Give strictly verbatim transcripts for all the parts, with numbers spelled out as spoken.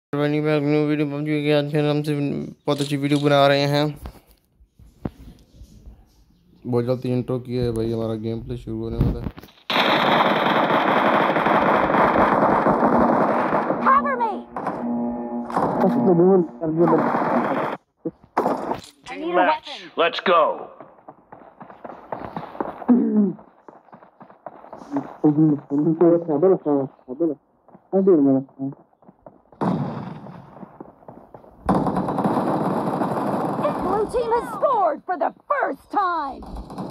New video PUBG के आज हम से बहुत अच्छी वीडियो बना रहे हैं। बहुत जल्दी इंट्रो किया है भाई, हमारा गेम प्ले शुरू होने वाला है। Let's go. Team has scored for the first time.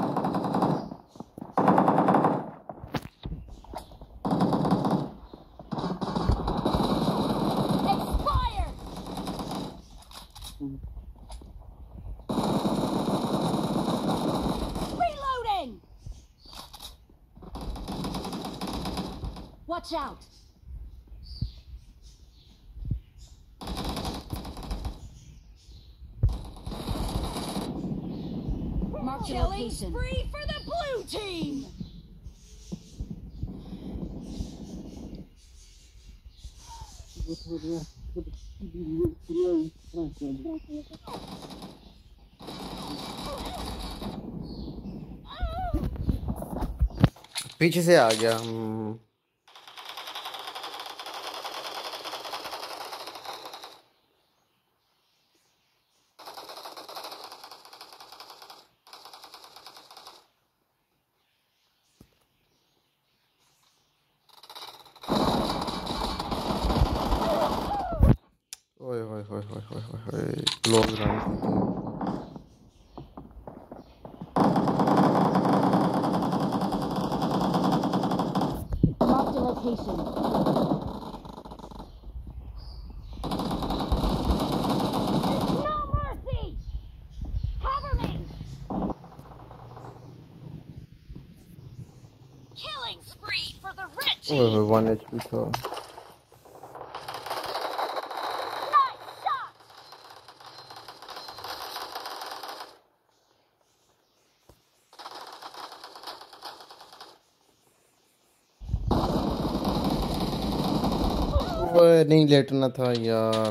Expired. Reloading. Watch out. Killing spree for the blue team. पीछे से आ गया। ओए होए होए होए होए होए close round. Mark the location. No mercy. Cover me. Killing spree for the red team. ओए होए वन एचपी था। नहीं लेटना था यार।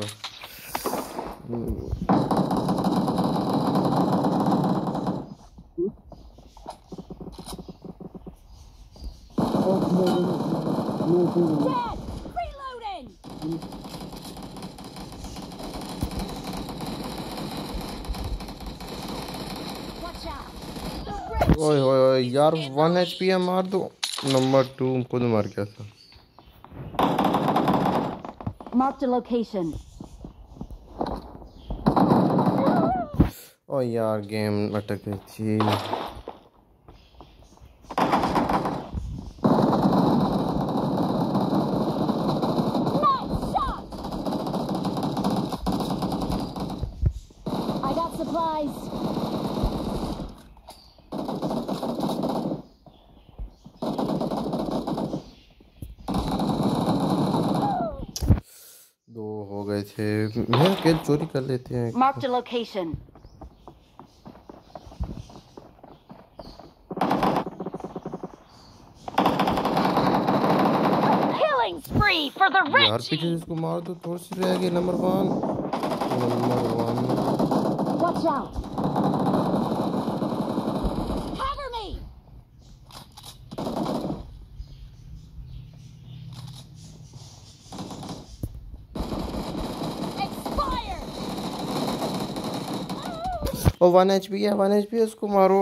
ओए ओए यार वन एचपी है, मार दो। नंबर टू खुद मार गया था। Mark the location. ओ यार गेम अटक गई थी। Nice shot. I got supplies. गए थे मैं किल चोरी कर लेते हैं। Mark the location. Killing spree for the red यार पीछे इसको मार दो, थोड़ी सी रह गई। Number one number one. Watch out. Cover me. और वन एच पी है, वन एच पी है, उसको मारो।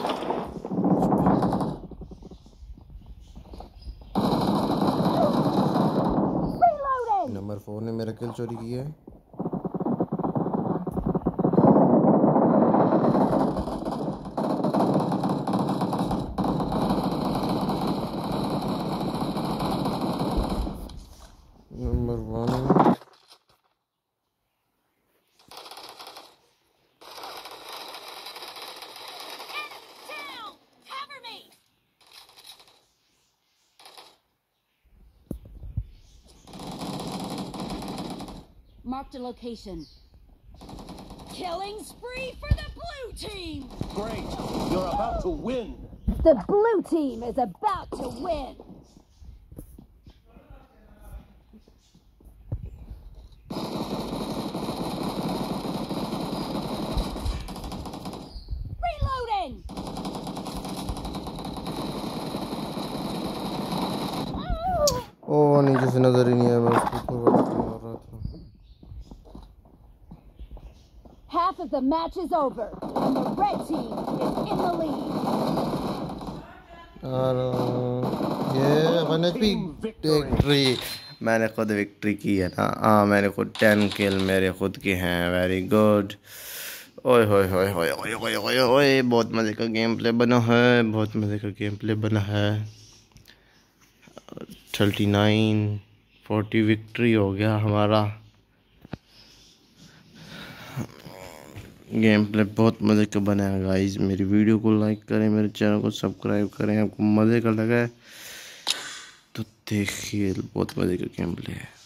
नंबर फोर ने मेरा किल चोरी किया है। Number one Marked a location. Killing spree for the blue team! Great! You're about to win! The blue team is about to win! नीचे से नजर ही नहीं आया, मैं उसको फॉरवर्ड मार रहा था। Half of the match is over, and the red team is in the lead. और ये वन एचपी विक्ट्री, मैंने खुद विक्ट्री की है ना। हाँ मैंने खुद टेन किल मेरे खुद के हैं, वेरी गुड। ओए होए होए होए होए होए होए होए, बहुत मज़े का गेम प्ले बना है, बहुत मज़े का गेम प्ले बना है। थर्टी नाइन फोर्टी विक्ट्री हो गया हमारा। गेम प्ले बहुत मज़े का बना है गाइस। मेरी वीडियो को लाइक करें, मेरे चैनल को सब्सक्राइब करें। आपको मज़े का लगा है तो देखिए, बहुत मज़े का गेम प्ले है।